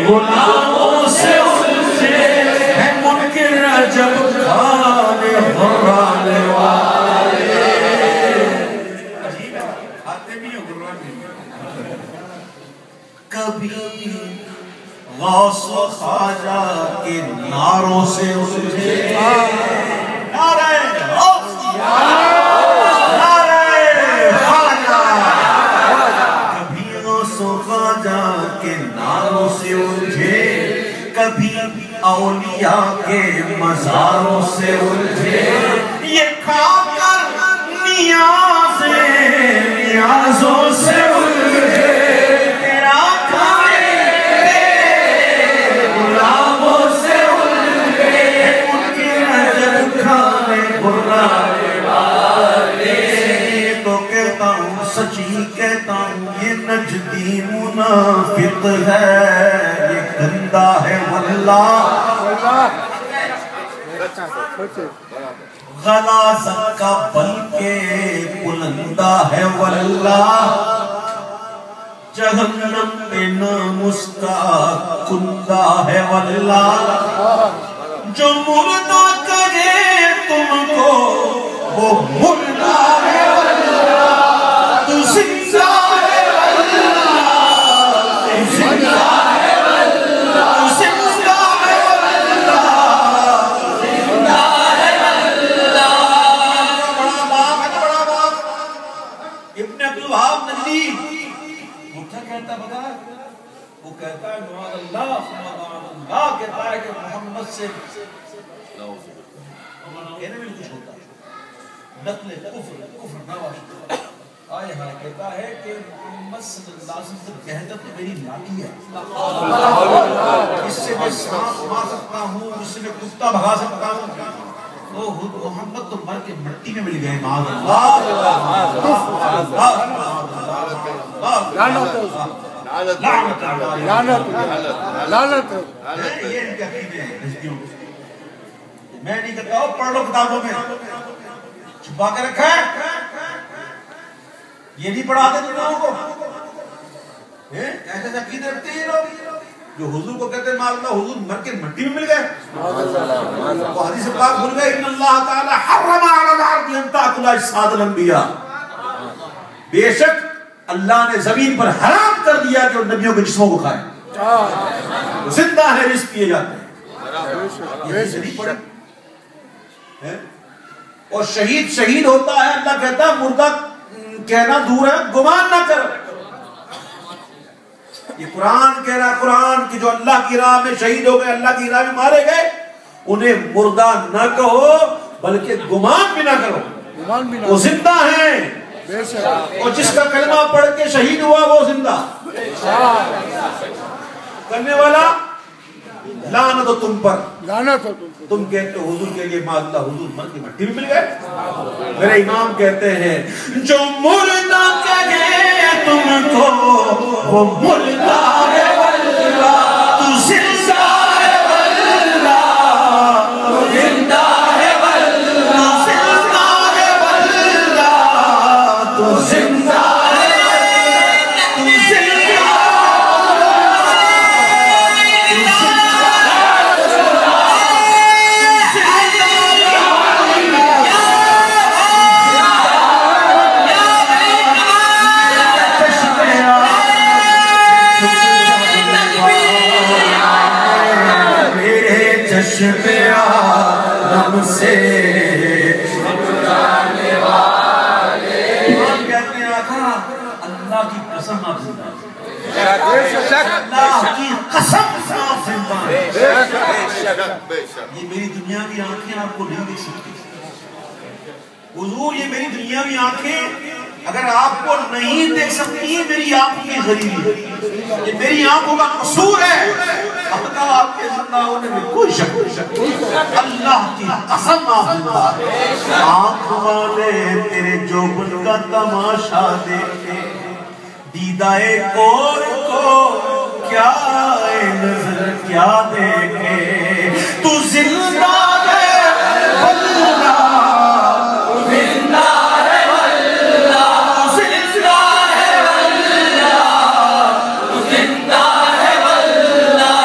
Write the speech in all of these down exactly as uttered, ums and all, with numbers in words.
غلاموں سے الجھے ہے منکر رجب خان حران والے. عجیب ہے، آتے بھی ہو قرآن میں. کبھی غوث و خواجہ کے نعروں سے الجھے نعرہ غوث نعرہ خواجہ، کبھی غوث و خواجہ کے نعروں سے الجھے، کبھی اولیاء کے مزاروں سے الجھے. یہ کھا کر نیازیں نیازوں سے الجھے، تیرا کھائے غلاموں سے الجھے، ان کی نجر کھانے برائے والے. تو کہتا ہوں سچی کہتا ہوں یہ نجدی منافق ہے، یہ گندہ ہے واللہ، غلاظت کا بلکہ بلندہ ہے واللہ، جہنم پہ نام اس کا کندہ ہے واللہ. جو مردہ کرے تم کو وہ مردہ ہے واللہ، تو زندہ ہے واللہ، تو زندہ ہے واللہ، تو زندہ ہے واللہ، زندہ ہے واللہ. بڑا باپ ہے بڑا باپ ابن عبدالوہاب نجدی وہ کیا کہتا بتا، وہ کہتا ہے معاذ اللہ معاذ اللہ، کہتا ہے کہ محمد سے کہنے میں کچھ ہوتا ہے، نقل کفر کفر نہ واشتا آئے ہاں، کہتا ہے کہ محمد صلی اللہ علیہ وسلم کہتا تو میری لاٹھی ہے، اس سے میں سانپ مار سکتا ہوں، اس سے میں کتا بھگا سکتا ہوں. وہ محمد تو مر کے مٹی میں مل گئے معاذ اللہ. لعنت لعنت لعنت. یہ ان کے عقیدے ہیں حزبیوں کے. میں نہیں کہتا ہوں پڑھ لو کتابوں میں، چھپا کے رکھا ہے. یہ نہیں پڑھاتے تم لوگوں کو، ایسے عقیدے رکھتے ہیں لوگ جو حضور کو کہتے ہیں معاذ اللہ حضور مر کے مٹی میں مل گئے. وہ حدیث پاک بھول گئے ان اللہ تعالی حرم علی الارض ان تاکل اجساد الانبیاء، بے شک اللہ نے زمین پر حرام کر دیا کہ ان نبیوں کے جسموں کو کھائیں، زندہ ہے رزق دیے جاتے ہیں. یہ شریف پڑھے. اور شہید شہید ہوتا ہے، اللہ کہتا ہے مردہ کہنا دور ہے گمان نہ کرو. یہ قرآن کہہ رہا قرآن کہ جو اللہ کی راہ میں شہید ہو گئے، اللہ کی راہ میں مارے گئے، انہیں مردہ نہ کہو بلکہ گمان بھی نہ کرو، وہ زندہ ہیں. اور جس کا کلمہ پڑھ کے شہید ہوا وہ زندہ کرنے والا لعنت ہو تم پر. تم کہتے ہو حضور کے لیے معاذ اللہ حضور مر کے مٹی میں مل گئے. میرے امام کہتے ہیں جو مردہ کہے تم کو وہ مردہ ہے واللہ، تو زندہ ہے واللہ، تو زندہ ہے واللہ، زندہ ہے واللہ، تو زندہ چشمِ عالم سے چھڑانے والے. کہتے ہیں آقا اللہ کی قسم آپ زندہ ہیں، اللہ کی قسم آپ زندہ ہیں. یہ میری دنیا کی آنکھیں آپ کو نہیں دیکھ سکتی حضور، یہ میری دنیا کی آنکھیں اگر آپ کو نہیں دیکھ سکتی میری آنکھ کی غریبی، یہ میری آنکھوں کا قصور ہے. اب آپ کے زندہ ہونے میں کوئی شک نہیں، اللہ کی قسم آپ زندہ ہیں. آنکھ والے تیرے جوبن کا تماشا دیکھے، دیدائے کور کو کیا نظر کیا دیکھے، تو زندہ ہے واللہ، زندہ ہے واللہ، زندہ ہے واللہ، زندہ ہے واللہ.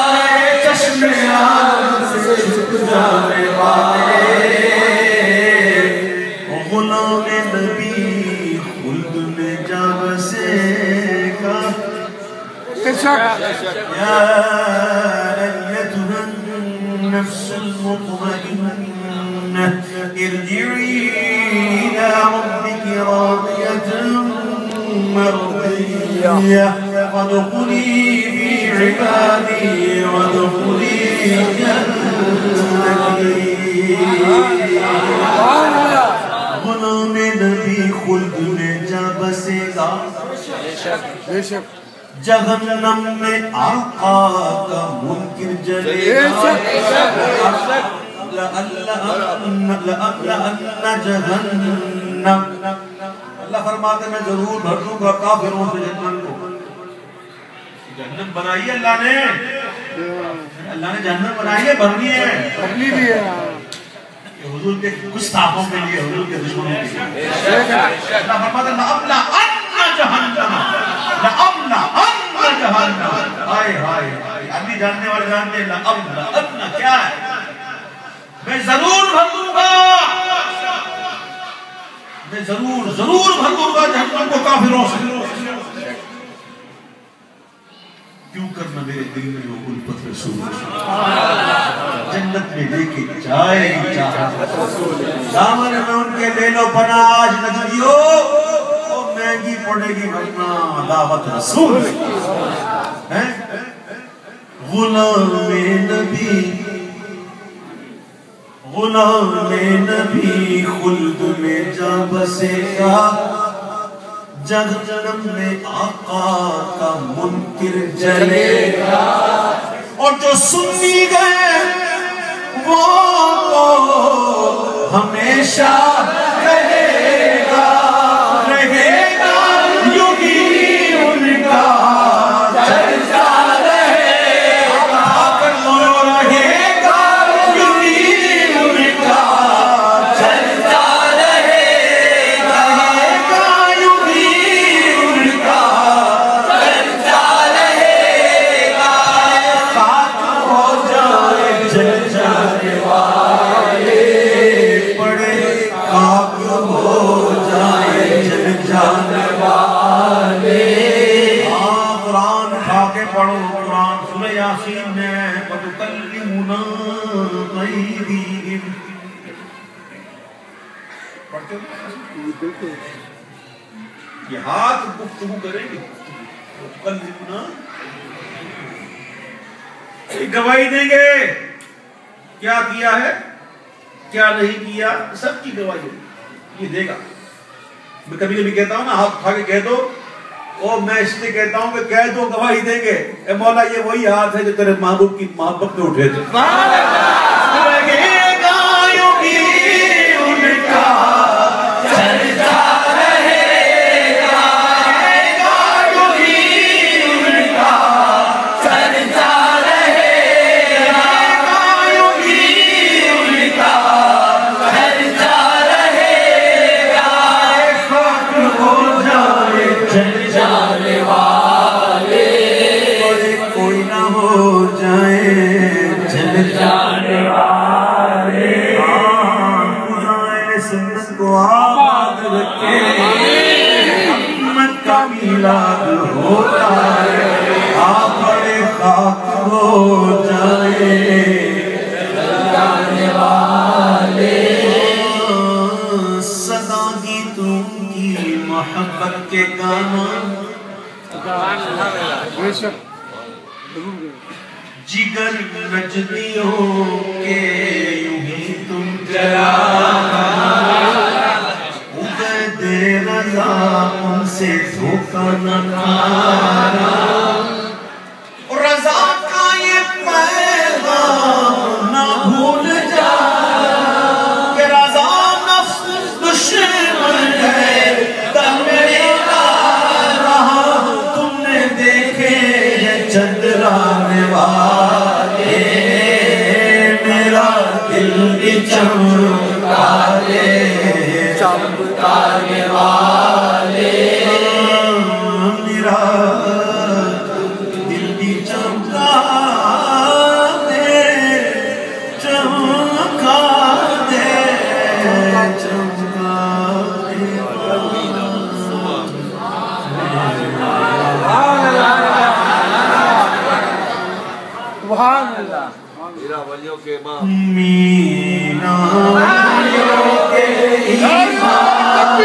يا أيتها النفس المطمئنة ارجعي إلى ربك راضية مرضية فادخلي في عبادي وادخلي جنتي غلام نبی خلد میں جا بسے گا جہنم میں آقا کا منکر جلے گا لَأَمْلَأَنَّ جَهَنَّمَ اللہ فرماتے میں ضرور بھر دوں گا کافروں سے جہنم کو. جہنم بنائی ہے اللہ نے اللہ نے جہنم بنائی ہے بھرنی ہے بھرنی بھی ہے حضور کے گستاخوں کے لیے حضور کے دشمنوں کے لیے. اللہ فرماتا ہے لَأَمْلَأَنَّ جَهَنَّمَ لَأَمْلَأَنَّ جَهَنَّمَ ہائے ہائے عربی جاننے والے جانتے ہیں لَأَمْلَأَنَّ کیا ہے میں ضرور بھر دوں گا میں ضرور ضرور بھر دوں گا جہنم کو کافروں سے. کیوں کرنا میرے دل میں وہ الفت رسول جنت میں لے کے جائے گی چاہت دامن میں ان کے لے لو پناہ آج نجدیو وہ مہنگی پڑے گی ورنہ دعوت رسول. غلام نبی غلام نبی خلد میں جا بسے گا جہنم میں آقا کا منکر جلے گا اور جو سنی گئے وہ تو ہمیشہ رہے گا رہے گا یوں ہی ان کا چلتا رہے گا رہے گا یوں ہی ان کا چلتا رہے گا یوں ہی ان کا چلتا رہے گا. خاک ہو جائے جل جانے والے پڑے خاک ہو جائے جل جانے والے. ہاں قرآن کھا کے پڑھو قرآن سورہ یاسین میں وَتُكَلِّمُنَا أَيْدِيهِمْ پڑھتے ہو یہ ہاتھ گفتگو کریں گے وَتُكَلِّمُنَا گواہی دیں گے کیا کیا ہے کیا نہیں کیا سب کی گواہی یہ دے گا. میں کبھی کبھی کہتا ہوں نا ہاتھ اٹھا کے کہہ دو اور میں اس لیے کہتا ہوں کہ کہہ دو گواہی دیں گے. اے مولا یہ وہی ہاتھ ہے جو تیرے محبوب کی محبت میں اٹھے تھے. رہے گا یوں ہی ان کا چلتا رہے گا رہے گا یوں ہی ان کا چلتا رہے گا یوں ہی ان کا چلتا رہے گا. خاک ہو جائے جل جانے والے کوئی نہ ہو جائے جل جانے والے. خدائے سنت کو آباد رکھے محمد کا میلاد ہوتا ہے آپ بڑے خاک ہو جائے جل جانے والے. صدا کی تم کی محبت کے گانا جگر نجدیوں کے یوں ہی تم جلانا عبید رضا ان سے دھوکہ نہ کھانا رضا کا یہ پیغام نہ بھول جا کہ رضا نفس دشمن ہے تن میرے رہا تم نے دیکھے چندرانے والے میرا دل بھی چمکا دے چمکانے والے میرا دل بھی چمکا دے چمکا دے چمکا دے. سبحان اللہ میرا ولیوں کے امام میرا ولیوں کے امام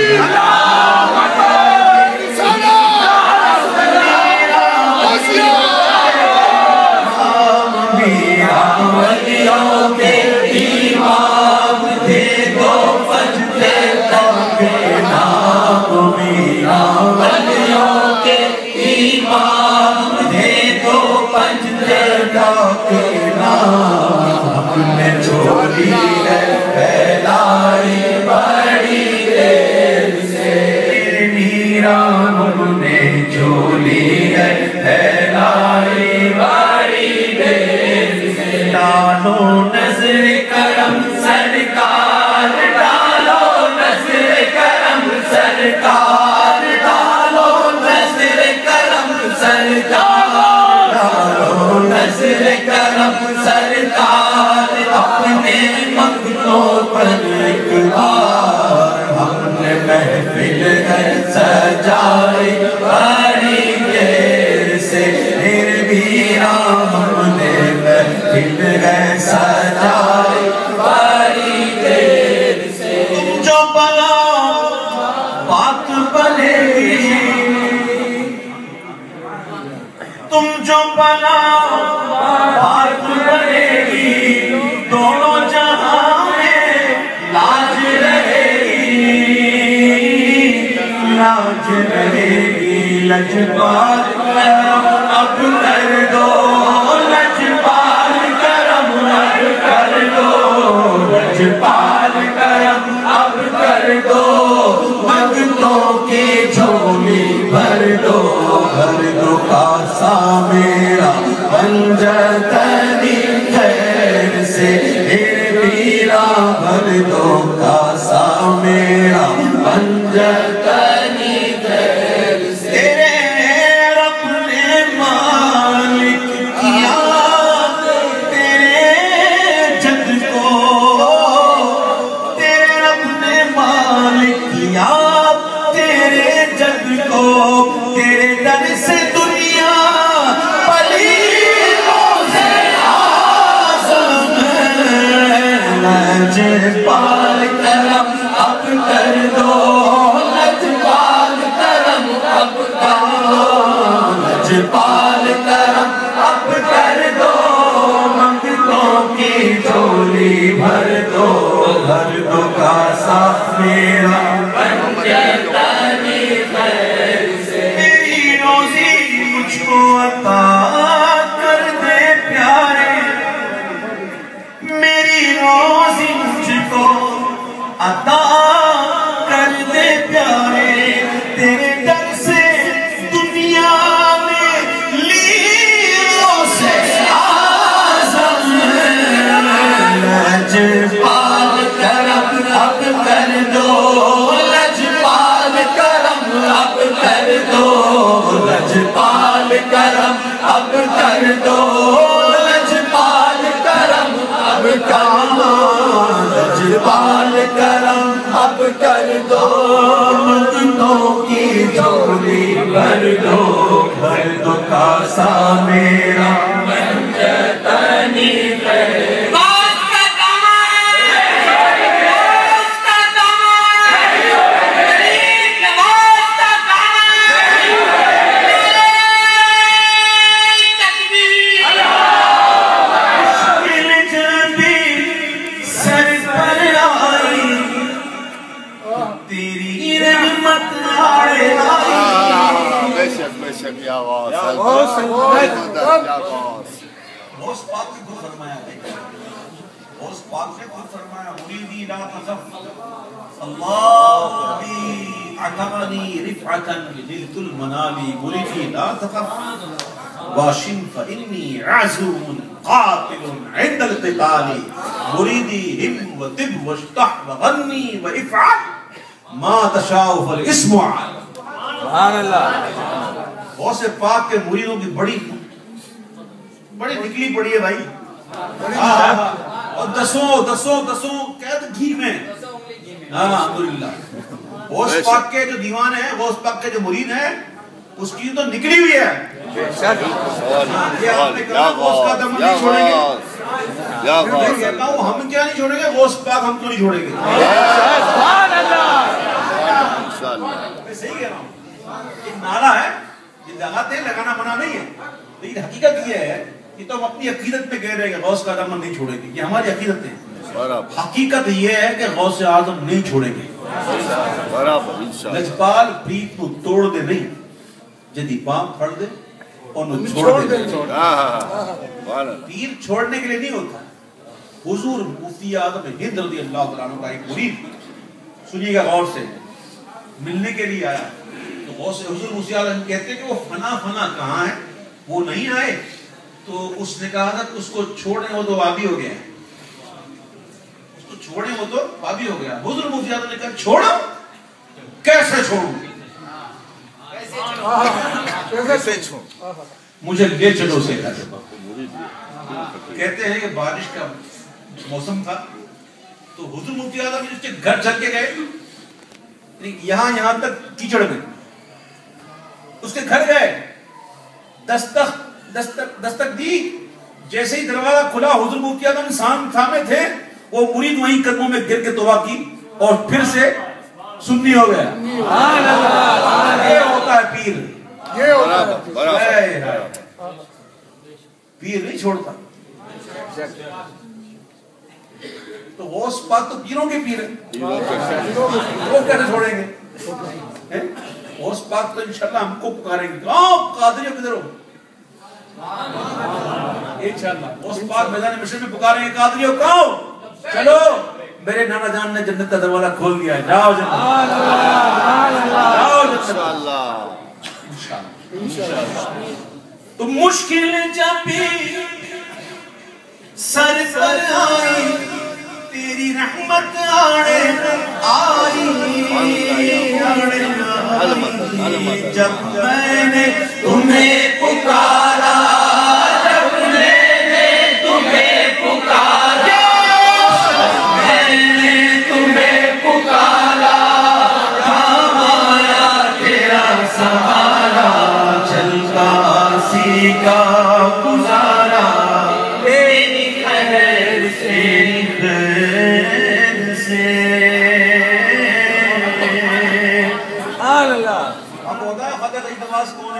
اپنے چھوڑی ہے پھیلائی بڑی دیر سے نیران ہم نے جھولی ہے پھیلائی بڑی دیر سے ڈالو نظر کرم سرکار ڈالو نظر کرم سرکار ڈالو نظر کرم سرکار ڈالو نظر کرم سرکار اپنے منگلوں پر ایک بار ہم نے محفل ہے سجائی بڑی دیر سے پھر بھی ہم نے محفل ہے سجائی بڑی دیر سے تم جو بنا بات بنے گی تم جو بنا بات بنے گی دونوں جہاں میں لاج رہے گی لاج رہے گی لجپال کرم اب کر دو لجپال کرم اب کر دو لجپال کرم اب کر دو منگتوں کی جھولی بھر دو بھر دو کاسا میرا بن جتنی خیر سے پھر پیرا بھر دو کاسا میرا بن جتنی خیر سے تیرے رب نے مالک کیا تیرے جد کو تیرے رب نے مالک کیا تیرے جد کو تیرے در سے دنیا پلیتوں سے آزم لجپال کرم اب کر دو لجپال کرم اب کر دو لجپال کرم اب کر دو منگتوں کی جھولی بھر دو بھر دو کاسا میرا بن جتنی خیر سے میری روزی مجھ کو عطا کر دے پیارے میری روزی مجھ کو عطا کر دے پیارے تیرے در سے دنیا میں لیوں سے آزم لجپال کرم اب کر دو لجپال کرم اب کر دو لجپال کرم اب کر دو لجپال کرم اب کر دو لجپال کرم اب کر دو منگتوں کی جھولی بھر دو بھر دو کاسا میرا بن جتنی خیر غوث پاک نے خود فرمایا غوث پاک نے خود فرمایا مریدی لا تخف اللہ بی اعتقنی رفعتا نلت المنالی مریدی لا تخف واشن فإنی عزوم قاتل عند القتال مریدی ہم و طب واشتح وغنی و افعل ما تشاء فالاسم عال سبحان اللہ غوث پاک کے مریدوں کی بڑی بڑی نکلی پڑی ہے بھائی اور دسوں دسوں دسوں قید گھی میں الحمدللہ غوث پاک کے جو دیوان ہیں غوث پاک کے جو مرید ہیں اس کی تو نکلی ہوئی ہے یہ آپ نے کہا غوث کا دم نہیں چھوڑیں گے. میں کہتا ہوں ہم کیا نہیں چھوڑیں گے, غوث پاک ہم کو نہیں چھوڑیں گے. میں صحیح کہہ رہا ہوں, ایک نعرہ ہے یہ لگاتے ہیں, لگانا منع نہیں ہے, لیکن حقیقت یہ ہے کہ تو ہم اپنی عقیدت پہ کہہ رہے ہیں کہ غوث کا دم نہیں چھوڑیں گے, یہ ہماری عقیدت ہے. حقیقت یہ ہے کہ غوث اعظم نہیں چھوڑیں گے. لجپال پریت نو توڑ دے نہیں, جدی پام پھڑ دے اور نو چھوڑ دے. پیر چھوڑنے کے لیے نہیں ہوتا. حضور مفتی اعظم ہند رضی اللہ تعالیٰ عنہ کا ایک مرید, سنیے گا غور سے, ملنے کے لیے آیا تو غوث حضور مفتی اعظم کہتے ہیں کہ وہ فنا فنا کہاں ہے, وہ نہیں آئے. تو اس نے کہا تھا کہ اس کو چھوڑنے وہ تو وابی ہو گیا ہے, اس کو چھوڑنے وہ تو وابی ہو گیا. حضور مفتی اعظم نے کہا چھوڑو, کیسے چھوڑوں, کیسے چھوڑ, مجھے لے چلو سے. کہتے ہیں کہ بارش کا موسم تھا تو حضور مفتی اعظم اس کے گھر چل کے گئے, یہاں یہاں تک کیچڑ میں, اس کے گھر گئے, دستک دستک دستک دی, جیسے ہی دروازہ کھلا حضور مفتی اعظم سام تھامے تھے, وہ مرید وہیں قدموں میں گر کے توبہ کی اور پھر سے سنی ہو گیا. یہ ہوتا ہے پیر, یہ ہوتا ہے پیر نہیں چھوڑتا. تو غوث پاک تو پیروں کے پیر ہیں, وہ کیسے چھوڑیں گے؟ غوث پاک تو انشاءاللہ ہم کو پکاریں گے, کہاں قادریوں کدھر ہو, انشاءاللہ غوث پاک میدان محشر میں پکاریں گے, قادریوں کہاں ہو, چلو میرے نانا جان نے جنت کا دروازہ کھول دیا ہے, جاؤ جنت, جاؤ جنت انشاءاللہ. تو مشکل جب بھی سر پر آئی, تیری رحمت آڑے آئی, جب میں نے تمہیں پکارا, جب میں نے تمہیں پکارا, میں نے تمہیں پکارا, کام آیا تیرا سہارا, چلتا سیکھا گزارا, تیری خیر تیری خیر سے. آپ کو ہوتا ہے خطر اعتماس کون ہے؟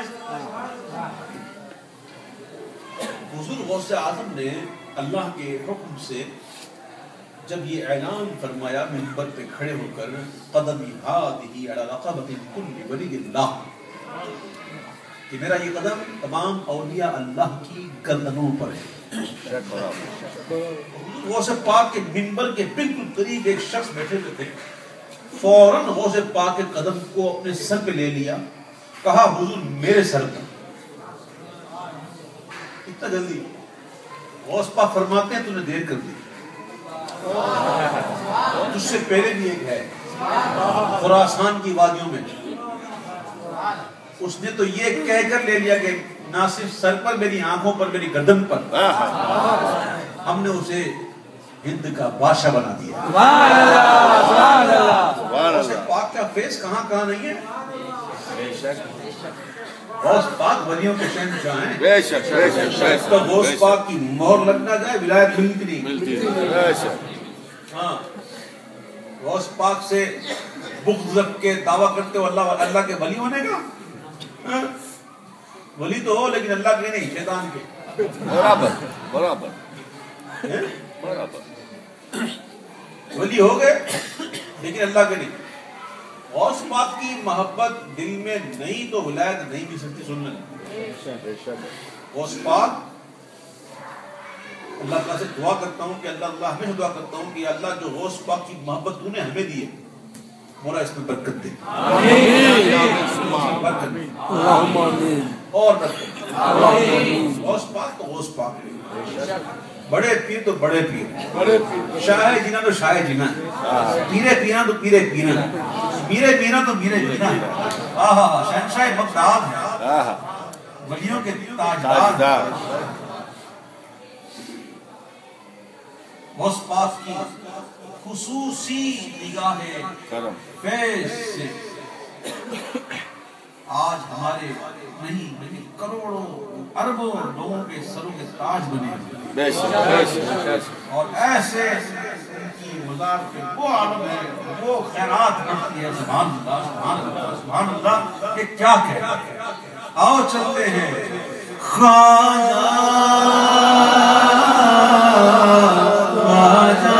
حضور غوث اعظم نے اللہ کے حکم سے جب یہ اعلان فرمایا منبر پہ کھڑے ہو کر, قدمی ہاتھی علی رقبۃ کل ولی اللہ, کہ میرا یہ قدم تمام اولیاء اللہ کی گردنوں پر ہے. غوث پاک کے منبر کے بالکل قریب ایک شخص بیٹھے ہوئے تھے, فوراً غوث پاک کے قدم کو اپنے سر پہ لے لیا, کہا حضور میرے سر پر. اتنا جلدی غوث پاک فرماتے ہیں تو نے دیر کر دی, تجھ سے پہلے بھی ایک ہے خراسان کی وادیوں میں, اس نے تو یہ کہہ کر لے لیا کہ نہ صرف سر پر, میری آنکھوں پر, میری گردن پر, ہم نے اسے ہند کا بادشاہ بنا دیا. اسے پاک کا فیس کہاں کہاں نہیں ہے. غوث پاک ولیوں کے شہنشاہ ہیں, بے شک بے شک. تو غوث پاک کی مہر لگ نہ جائے ولایت ملتی نہیں. ہاں, غوث پاک سے بغض رکھ کے دعویٰ کرتے ہو اللہ اللہ کے ولی ہونے کا, ولی تو ہو لیکن اللہ کے نہیں, شیطان کے. برابر برابر برابر. ولی ہو گئے لیکن اللہ کے نہیں. غوث پاک کی محبت دل میں نہیں تو ولایت نہیں بھی سکتی. سننا غوث پاک, اللہ تعالیٰ سے دعا کرتا ہوں کہ اللہ اللہ ہمیں دعا کرتا ہوں کہ اللہ جو غوث پاک کی محبت تو نے ہمیں دی ہے, مولا اس میں برکت دے, برکت دے اور برکت. غوث پاک تو غوث پاک, بڑے پیر تو بڑے پیر, شاہ جینا تو شاہ جینا, پیرے پینا تو پیرے پینا, میرے پینا تو میرے پینا. آہا شہنشاہ بغداد ہے, ولیوں کے تاجدار. غوث پاک کی خصوصی نگاہ کرم فیض سے آج ہمارے نہیں بلکہ کروڑوں اربوں لوگوں کے سروں کے تاج بنے بے شک بے شک اور ایسے ان کی مزار پہ وہ عالم ہے وہ خیرات کرتی ہے سبحان اللہ سبحان اللہ سبحان اللہ یہ کیا کہے آؤ چلتے ہیں خواجہ خواجہ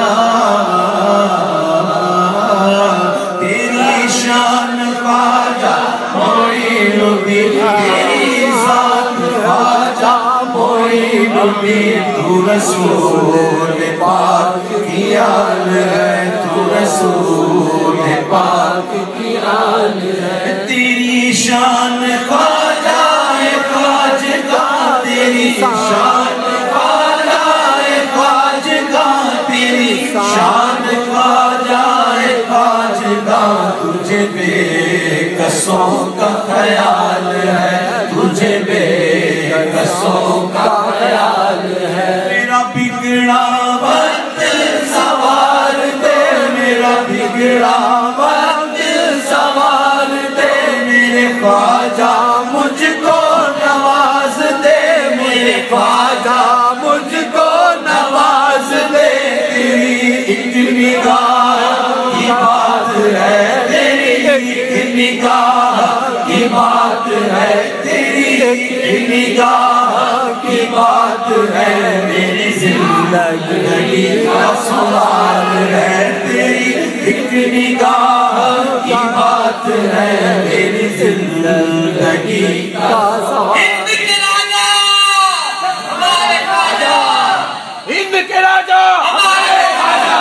تیری شان خواجہ معین الدین تیری ذات خواجہ معین الدین تو رسول پاک کی آل ہے تو رسول پاک کی آل ہے تیری شان خواجہ خواجہ تیری شان خواجہ خواجہ تیری شان خواجہ خواجہ تجھے بے کسوں کا خیال ہے تجھے بے کسوں کا خیال ہے میرا بگڑا وقت سوار دے میرا بگڑا وقت سوار دے میرے خواجہ مجھ کو نواز دے میرے خواجہ مجھ کو نواز دے تیری ایک نگاہ کی بات ہے تیری ایک نگاہ کی بات ہے تیری ایک نگاہ کی بات ہے میری زندگی کا سوال ہے تیری ایک نگاہ کی بات ہے میری زندگی کا سوال ہند کے راجا ہمارے راجا ہند کے راجا ہمارے راجا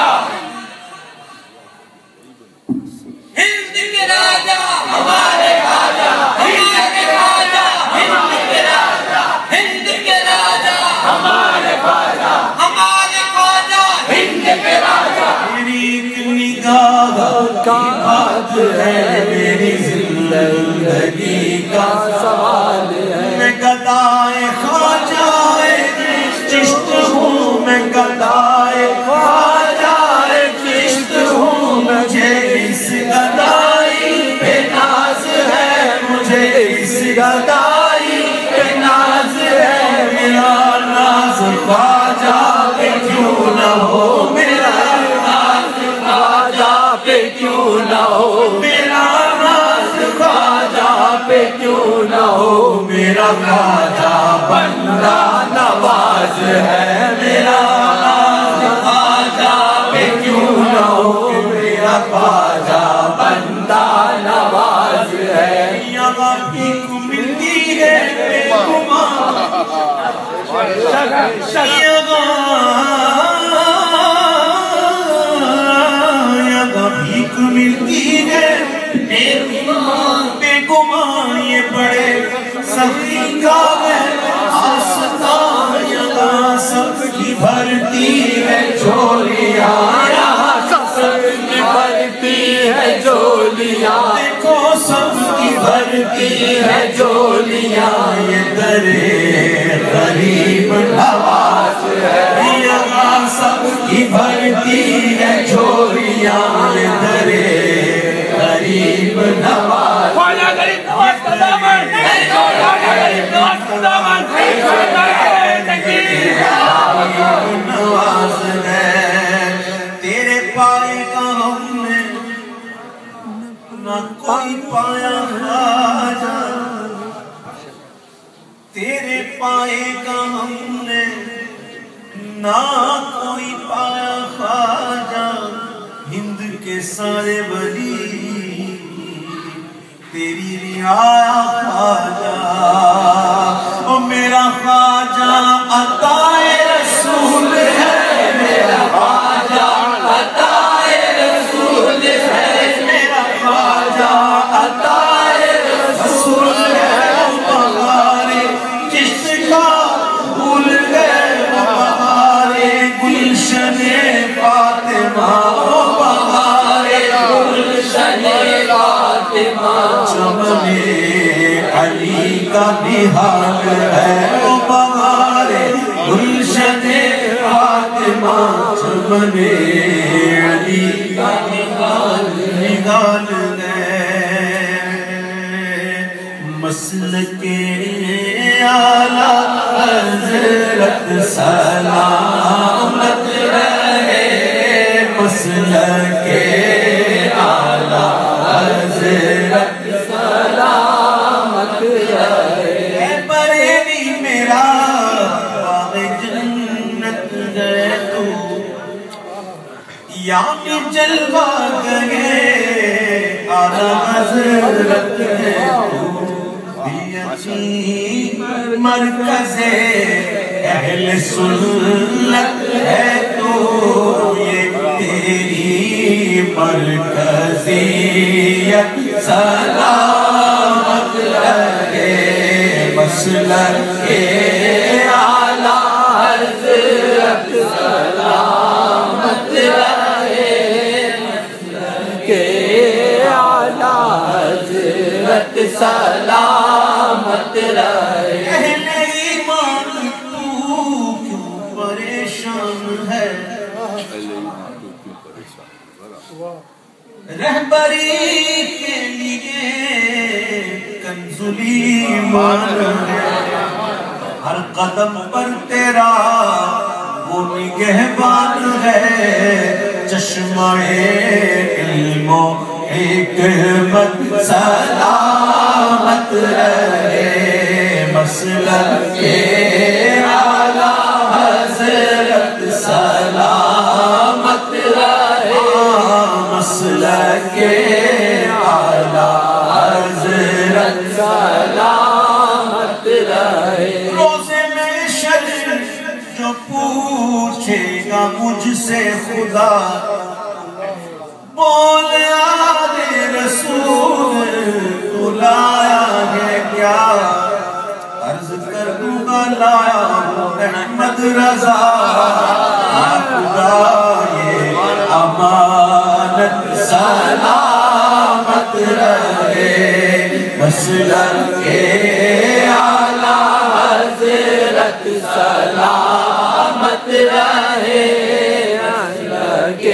ہند کے راجا ہمارے راجا ہند کے راجا ہند کے راجا ہند کے راجا ہمارے راجا ہمارے راجا ہند کے راجا میری ایک نگاہ کی بات ہے میری زندگی کا سوال ہے میں گدائے خواجہ چشت ہوں میں گدائے خواجہ چشت ہوں مجھے اس گدائی پہ ناز ہے مجھے اس گدائی پہ ناز ہے میرا ناز خواجہ پہ کیوں نہ ہو میرا ناز خواجہ پہ کیوں نہ ہو میرا ناز خواجہ پہ کیوں نہ ہو میرا خواجہ بندہ نواز ہے میرا ناز خواجہ پہ کیوں نہ ہو میرا خواجہ بندہ نواز ہے یہاں بھیک ملتی ہے بے گمان یہاں بھیک ملتی ہے بے گمان بے گمان یہ بڑے سخی کا ہے آستان یہاں سب کی بھرتی ہے جھولیاں یہاں سب کی بھرتی ہے جھولیاں دیکھو سب کی بھرتی ہے جھولیاں یہ درے غریب نواز ہے یہاں سب کی بھرتی ہے جھولیاں یہ درے غریب نواز خواجہ غریب نواز کا دامن خواجہ غریب نواز کا دامن نواز ہے تیرے پائے کا ہم نے نہ کوئی پایا خواجہ تیرے پائے کا ہم نے نہ کوئی پایا خواجہ ہند کے سارے ولی تیری رعایا خواجہ او میرا خواجہ عطائے رسول ہے میرا خواجہ عطائے رسول ہے میرا خواجہ عطائے رسول ہے بہارے چشت کا بھول گئے بہارے گلشن فاطمہ بہارے گلشن فاطمہ چمن علی کا بھی حال ہے وہ بہارے گلشن فاطمہ چمن علی کا بھی حال نگال گئے حضرت سلامت رہے مسلک اعلیٰ حضرت سلامت رہے اے بریلی میرا باغ جنت ہے تو یہاں جلوہ گئے اعلیٰ حضرت ہے تو مرکز اہل سنت ہے تو یہ تیری مرکزیت سلامت رہے مسلک اعلیٰ حضرت سلامت رہے مسلک اعلیٰ حضرت سلامت رہے اہل ایمان تو کیوں پریشان ہے رہبری کے لیے کنز ایمان ہے ہر قدم پر تیرا وہ نگہبان ہے چشمہ علم و حکمت سلامت رہے مسلک اعلیٰ حضرت سلامت رہے مسلک اعلیٰ حضرت سلامت رہے روزے میں شر جو پوچھے گا مجھ سے خدا بول آلِ رسول تو لایا ہے کیا عرض کر دوں گا لایا ہوں احمد رضا خدا یہ امانت سلامت رہے مسلک اعلیٰ حضرت سلامت رہے مسلک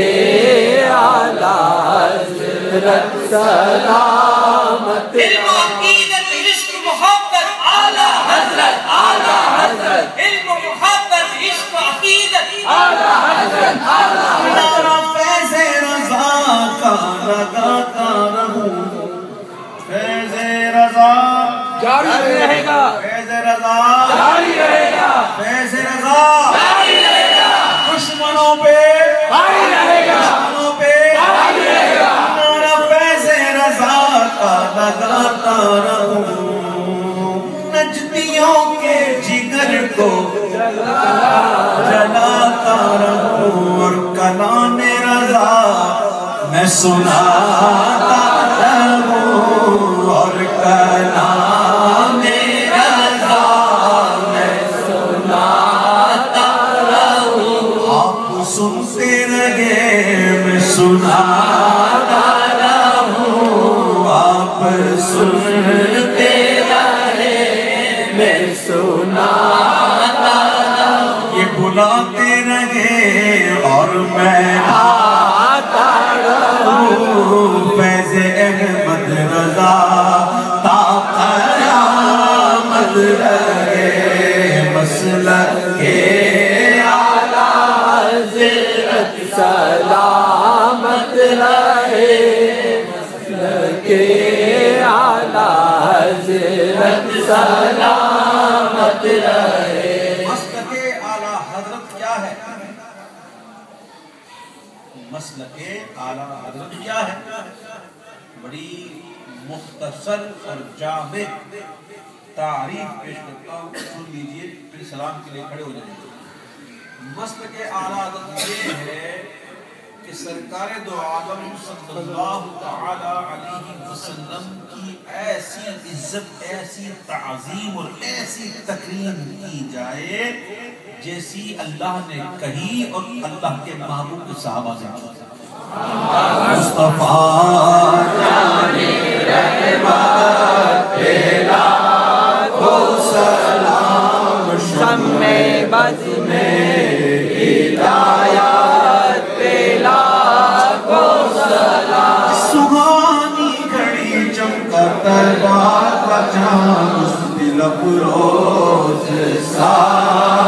حضرت سلامت علم و عقیدت عشق محبت اعلیٰ حضرت اعلیٰ حضرت علم و محبت عشق و عقیدت اعلیٰ حضرت اعلیٰ حضرت فیض رضا کا لگاتا رہوں فیض رضا جاری رہے گا فیض رضا جاری رہے گا فیض رضا جاری رہے گا دشمنوں پہ جاری رہے گا دشمنوں پہ جاری رہے گا لگاتا رہوں نجدیوں کے جگر کو جلاتا رہوں اور کلام رضا میں سناتا رہوں اور کلام رضا میں سناتا رہوں آپ سنتے رہے میں سناتا سنتے رہے میں سناتا رہوں یہ بلاتے رہے اور میں آتا رہوں فیض احمد رضا تا قیامت رہے مسلک اعلیٰ حضرت سلامت رہے مسلک حضرت سلامت رہے مسلک اعلیٰ حضرت کیا ہے مسلک اعلیٰ حضرت کیا ہے بڑی مختصر اور جامع تعریف پیش کرتا ہوں سن لیجئے پھر سلام کے لیے کھڑے ہو جائیں گے مسلک اعلیٰ حضرت یہ ہے کہ سرکار دو عالم صلی اللہ تعالی علیہ وسلم کی ایسی عزت ایسی تعظیم اور ایسی تکریم کی جائے جیسی اللہ نے کہی اور اللہ کے محبوب کے صحابہ نے مصطفیٰ جانے رحمت پیلا کو سلام شمع بز میں ہدایت پیلا کو سلام سبحانی گھڑی چمکا تربار کا چاند اس دل افروز سار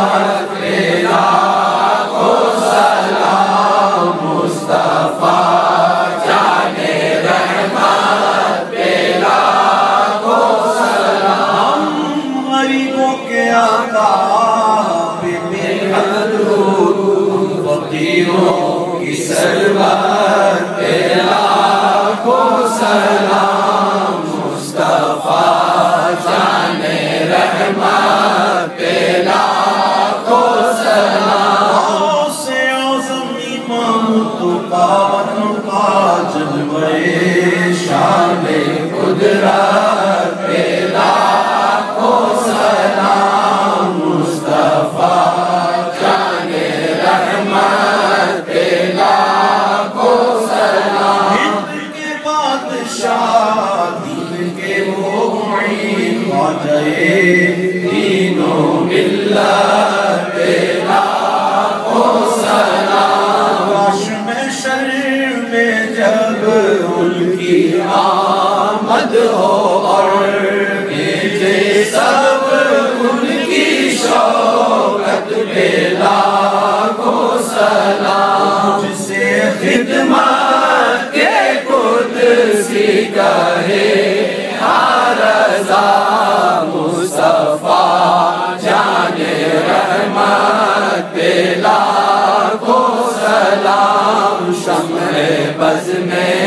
سرور پہ لاکھوں سلام مصطفیٰ جان رحمت پہ لاکھوں سلام سے اعظم امام تو پاون کا جلوے شان قدرت پہ لاکھوں سلام مصطفیٰ جان رحمت پہ لاکھوں سلام ہند کے بادشاہ دین کے وہ معین خواجہ دینوں ملت پہ لاکھوں سلام کاش میں شر میں جب ان کی آمد ہو اور بھیجے سب ان کی شوکت پہ لاکھوں سلام جسے خدمت کے قدسی کہے ہر رضا مصطفیٰ جان رحمت پہ لاکھوں سلام شمع بز میں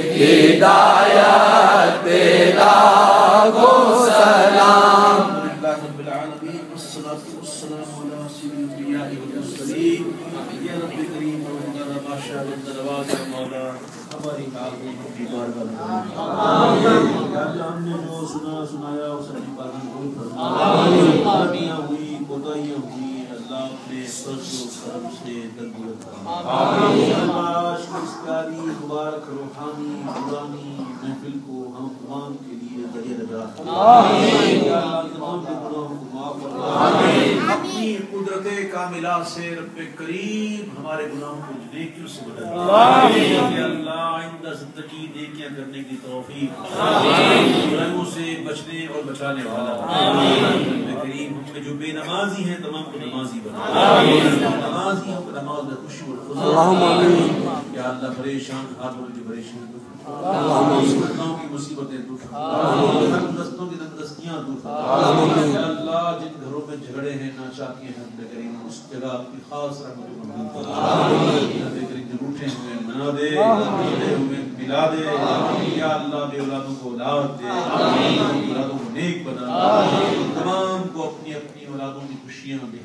ہدایت پہ لاکھوں سلام الحمدللہ رب العالمین والصلاة والسلام علی سید الانبیاء والمرسلین یا رب کریم و مولانا بادشاہ الدرواز مولا ہماری تعلیم کی بارگاہ میں آمین یا اللہ ہم نے جو سنا سنایا اس کی پابندی قبول فرما آمین غلطیاں ہوئی کوتاہیاں ہوئی اللہ اپنے فضل و کرم سے درگزر فرما آمین اللہ شکستاری مبارک روحانی قرآنی محفل کو ہم تمام کے لیے ذریعہ نجات آمین یا اللہ تمام کے گناہوں کو معاف فرما آمین اپنی قدرت کاملہ سے رب کریم ہمارے گناہوں کو نیکیوں سے بدل آمین یا اللہ آئندہ زندگی نیکیاں کرنے کی توفیق آمین برائیوں سے بچنے اور بچانے والا آمین رب کریم ہم میں جو بے نمازی ہیں تمام کو نمازی بنا آمین نمازی ہم کو نماز میں خوشی اور فضل اللہم آمین یا اللہ پریشان حالوں کی پریشان مصیبتوں کی مصیبتیں دور فرما دستوں کی دستیاں دور فرما یا اللہ جن گھروں میں جھگڑے ہیں ناچاکیاں ہیں رب کریم اس جگہ اپنی خاص رحمت و رحمت فرما رب کریم جو روٹھے ہوئے منا دے روٹھے ہوئے ملا دے یا اللہ بے اولادوں کو اولاد دے اولادوں کو نیک بنا تمام کو اپنی اپنی اولادوں کی خوشیاں دے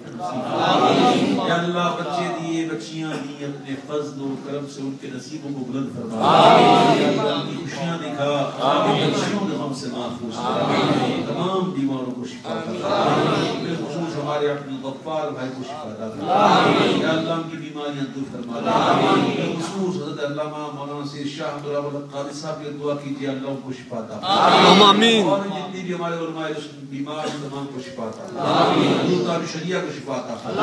یا اللہ بچے دیے بچیاں دی اپنے فضل و کرم سے ان کے نصیبوں کو بلند فرما یا اللہ ان کی خوشیاں دکھا بچیوں کے غم سے محفوظ کرا تمام بیماروں کو شفا کرا بالخصوص ہمارے اپنے غفار بھائی کو شفا عطا فرما یا اللہ ان کی بیماریاں دور فرما بالخصوص حضرت علامہ مولانا سید شاہ عبداللہ قادری صاحب کی دعا کیجیے اللہ ان کو شفا عطا فرما آمین اور جتنی بھی ہمارے علماء بیمار ہیں تمام کو شفا عطا فرما حضور تعالی شریعہ کو شفا عطا فرما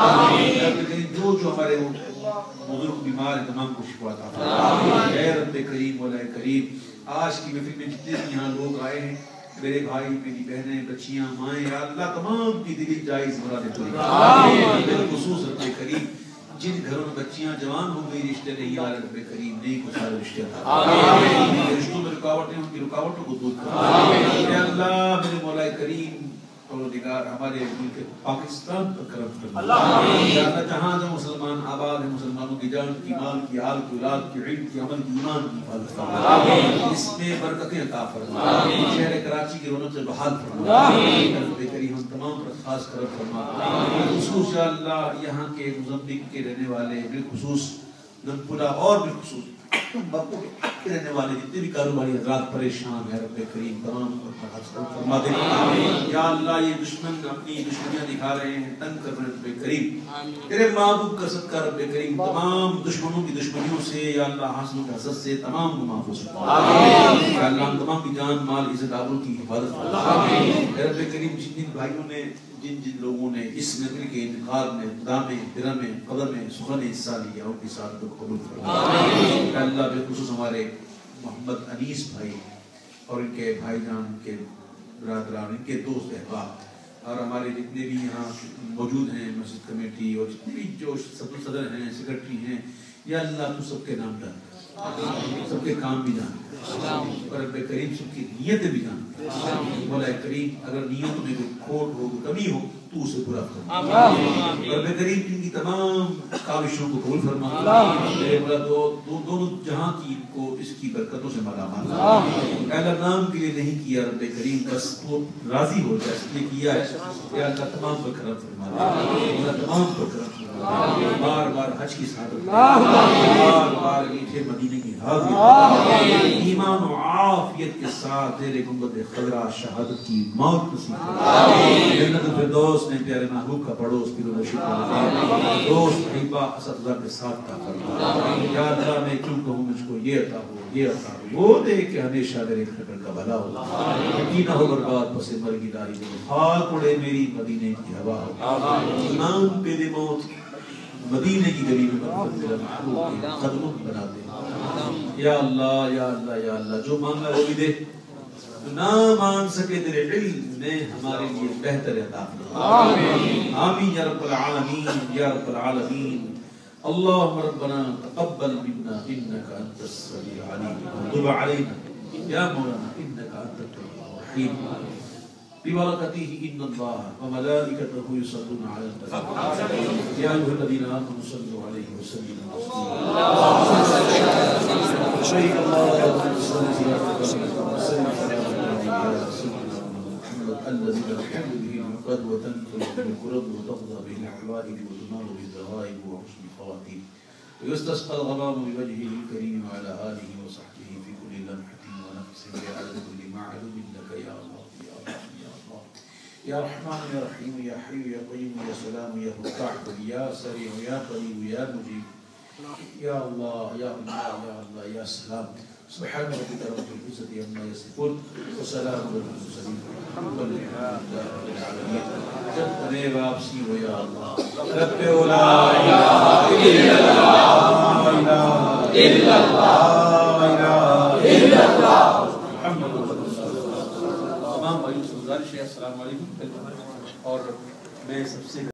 جو جو ہمارے بزرگ بیمار ہیں تمام کو شفا عطا فرما اے رب کریم مولا کریم آج کی محفل میں جتنے بھی یہاں لوگ آئے ہیں میرے بھائی میری بہنیں بچیاں مائیں یا اللہ تمام کی دلی جائز مرادیں پوری بالخصوص رب کریم جن گھروں میں بچیاں جوان ہو گئی رشتے نہیں آ رہے رب کریم نیک و سارے رشتے عطا رشتوں میں رکاوٹیں ان کی رکاوٹوں کو دور کر اے اللہ میرے مولا کریم پروردگار ہمارے ملک پاکستان پر کرم فرما یا اللہ جہاں جو مسلمان آباد ہیں مسلمانوں کی جان کی مال کی آل کی اولاد کی علم کی عمل کی ایمان کی حفاظت فرما اس میں برکتیں عطا فرما شہر کراچی کی رونق سے بحال فرما رب کریم ہم تمام پر خاص کرم فرما بالخصوص یا اللہ یہاں کے مزمبک کے رہنے والے بالخصوص نمپورہ اور بالخصوص بپو کے رہنے والے جتنے بھی کاروباری حضرات پریشان ہیں رب کریم تمام پر خاص کرم فرما دے یا اللہ یہ دشمن اپنی دشمنیاں دکھا رہے ہیں تنگ کر رہے ہیں رب کریم تیرے محبوب کا صدقہ رب کریم تمام دشمنوں کی دشمنیوں سے یا اللہ حاصلوں کے حسد سے تمام کو محفوظ فرما یا اللہ ہم تمام کی جان مال عزت آبرو کی حفاظت فرما رب کریم جن جن بھائیوں نے جن جن لوگوں نے اس محفل کے انعقاد میں خدا میں درم میں قدم میں سخن حصہ لیا ان کی سعادت کو قبول فرما یا اللہ بالخصوص ہمارے محمد انیس بھائی اور ان کے بھائی جان ان کے برادران ان کے دوست احباب اور ہمارے جتنے بھی یہاں موجود ہیں مسجد کمیٹی اور جتنے بھی جو صدر ہیں سیکرٹری ہیں یا اللہ تو سب کے نام جانتا سب کے کام بھی جانتا اور رب کریم سب کی نیتیں بھی جانتا مولا کریم اگر نیتوں میں کوئی کھوٹ ہو کوئی کمی ہو تو اسے پورا فرما، رب کریم ان کی تمام کاوشوں کو قبول فرما، میرے مولا دو دونوں جہاں کی کو اس کی برکتوں سے مالا مال، اے اللہ نام کے لیے نہیں کیا رب کریم، بس تو راضی ہو جائے اس لیے کیا ہے، اے اللہ تمام پر کرم فرما دے، اللہ تمام پر کرم فرما دے، بار بار حج کی سعادت، بار بار میٹھے مدینے کی حاضری، ایمان و عافیت کے ساتھ زیر گنبد خضرا شہادت کی موت نصیب فرما، جنت الفردوس میں پیارے محبوب کا پڑوس پیر و رشید فرما، دوست حبا اساتذہ کے ساتھ کا فرما، یا اللہ میں کیوں کہوں مجھ کو یہ عطا ہو یہ عطا ہو، وہ دے کہ ہمیشہ میرے خبر کا بھلا ہو، مدینہ ہو برباد پس مرگی داری دے، خاک اڑے میری مدینے کی ہوا ہو، ایمان پہ دے موت مدینے کی گلی میں برکت میرا محبوب کے قدموں بنا دے، یا اللہ یا اللہ یا اللہ جو مانگا وہ بھی دے، جو نہ مانگ سکے تیرے علم میں ہمارے لیے بہتر عطا فرما، آمین یا رب العالمین یا رب العالمین، اللهم ربنا تقبل منا انك انت السميع العليم وتب علينا يا مولانا انك انت التواب الرحيم ببركته ان الله وملائكته يصلون على النبي يا ايها الذين امنوا صلوا عليه وسلموا تسليما شهد الله الذي لا تحل به العقد وتنفذ به الكرب وتقضى به الحوائج وتنال به الذرائب وحسن الخواتيم ويستسقى الغمام بوجهه الكريم وعلى اله وصحبه في كل لمحه ونفس بعدد كل معلوم لك يا الله يا الله يا الله يا رحمن يا رحيم يا حي يا قيوم يا سلام يا فتاح يا سريع يا قريب يا مجيب يا الله يا الله يا الله يا سلام سبحان ربك رب العزة عما يصفون وسلام على المرسلين الحمد لله رب العالمين جب نے واپسی ہو یا اللہ رب لا الہ الا اللہ الا اللہ الا اللہ محمد رسول اللہ۔ تمام بھائیوں سے گزارش ہے السلام علیکم، اور میں سب سے